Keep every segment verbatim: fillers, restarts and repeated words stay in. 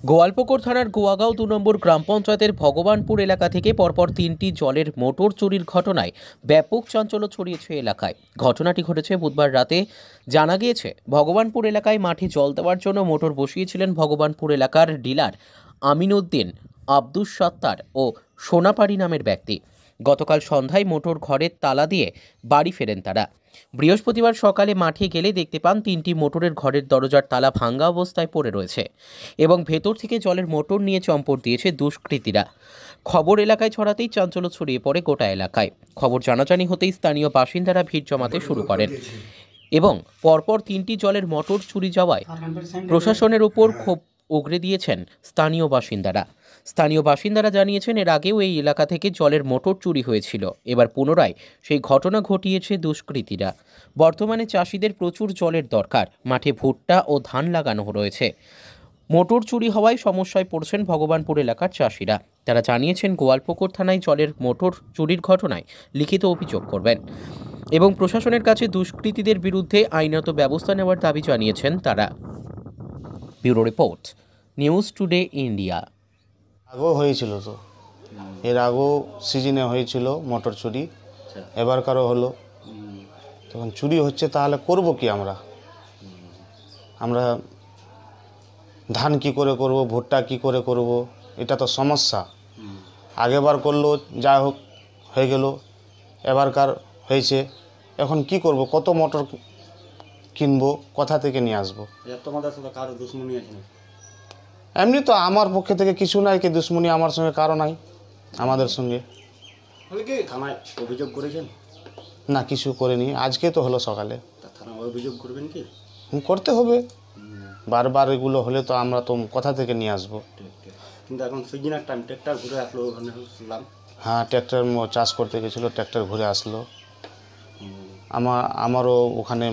গোয়ালপুকুর থানার গোয়াগাঁও দু নম্বর গ্রাম পঞ্চায়েতের ভগবানপুর এলাকা থেকে পরপর তিনটি জলের মোটর চুরির ঘটনায় ব্যাপক চাঞ্চল্য ছড়িয়েছে এলাকায়। ঘটনাটি ঘটেছে বুধবার রাতে। জানা গিয়েছে, ভগবানপুর এলাকায় মাঠে জল দেওয়ার জন্য মোটর বসিয়েছিলেন ভগবানপুর এলাকার ডিলার আমিনউদ্দিন, আব্দুস সাত্তার ও সোনাপাড়ি নামের ব্যক্তি। গতকাল সন্ধ্যায় মোটর ঘরের তালা দিয়ে বাড়ি ফেরেন তারা। বৃহস্পতিবার সকালে মাঠে গেলে দেখতে পান তিনটি মোটরের ঘরের দরজার তালা ভাঙ্গা অবস্থায় পড়ে রয়েছে এবং ভেতর থেকে জলের মোটর নিয়ে চম্পট দিয়েছে দুষ্কৃতীরা। খবর এলাকায় ছড়াতেই চাঞ্চল্য ছড়িয়ে পড়ে গোটা এলাকায়। খবর জানাজানি হতেই স্থানীয় বাসিন্দারা ভিড় জমাতে শুরু করেন এবং পরপর তিনটি জলের মোটর চুরি যাওয়ায় প্রশাসনের উপর ক্ষোভ উগরে দিয়েছেন স্থানীয় বাসিন্দারা। স্থানীয় বাসিন্দারা জানিয়েছেন, এর আগেও এই এলাকা থেকে জলের মোটর চুরি হয়েছিল। এবার পুনরায় সেই ঘটনা ঘটিয়েছে দুষ্কৃতীরা। বর্তমানে চাষিদের প্রচুর জলের দরকার, মাঠে ভুট্টা ও ধান লাগানো রয়েছে। মোটর চুরি হওয়ায় সমস্যায় পড়ছেন ভগবানপুর এলাকার চাষিরা। তারা জানিয়েছেন, গোয়ালপুকুর থানায় জলের মোটর চুরির ঘটনায় লিখিত অভিযোগ করবেন এবং প্রশাসনের কাছে দুষ্কৃতীদের বিরুদ্ধে আইনত ব্যবস্থা নেওয়ার দাবি জানিয়েছেন তারা। Bureau report, news today India. আগেও হয়েছিল, তো এর আগেও সিজনে হয়েছিল মোটর চুরি, এবারকারও হলো। তখন চুরি হচ্ছে, তাহলে করব কি আমরা আমরা ধান কি করে করব, ভুট্টা কি করে করব, এটা তো সমস্যা। আগেবার করলো, যা হোক হয়ে গেল, এবারকার হয়েছে। এখন কি করব, কত মোটর কিনবো, কোথা থেকে নিয়ে আসবো? তোমাদের সাথে কারো দুশ্মনী আছে না? এমনি তো আমার পক্ষে থেকে কিছু নাই, কি দুশ্মনী আমার সঙ্গে কারো নাই, আমাদের সঙ্গে। থানায় অভিযোগ করেছেন? না, কিছু করেনি, আজকে তো হলো সকালে। থানায় অভিযোগ করবেন কি? করতে হবে, বারবার এগুলো হলে তো আমরা তো কোথা থেকে নিয়ে আসবো। কিন্তু এখন সিজনের টাইম, ট্র্যাক্টর ঘুরে আসলো ওখানে শুনলাম। হ্যাঁ, ট্র্যাক্টর চাষ করতে গেছিলো, ট্র্যাক্টর ঘুরে আসলো। আমার আমারও ওখানে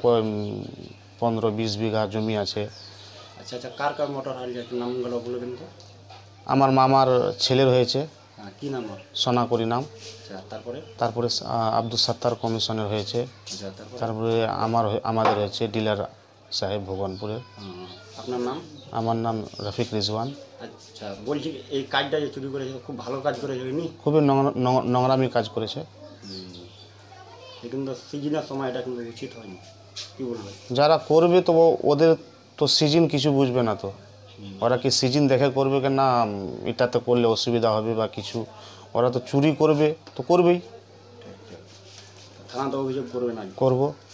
পনেরো বিশ বিঘা জমি আছে। আচ্ছা আচ্ছা, কার কার মোটর হারিয়ে একটু নামগুলো বলবেন তো? আমার মামার ছেলের হয়েছে। হ্যাঁ, কী নাম? সোনাকরি নাম। আচ্ছা, তারপরে তারপরে আব্দুস সাত্তার কমিশনের হয়েছে। আচ্ছা, তারপরে তারপরে আমার আমাদের হয়েছে ডিলার সাহেব ভগবানপুরের। আপনার নাম? আমার নাম রফিক রিজওয়ান। আচ্ছা, বলছি এই কাজটা যে চুরি করেছে খুব ভালো কাজ করেছে, খুবই নোংরামি কাজ করেছে। কিন্তু সিজনের সময় এটা কিন্তু উচিত হয়নি, কী বলবেন? যারা করবে তো ওদের তো সিজন কিছু বুঝবে না, তো ওরা কি সিজন দেখে করবে কি না এটাতে করলে অসুবিধা হবে বা কিছু, ওরা তো চুরি করবে তো করবেই। থানা তো অভিযোগ করবে না? করবো।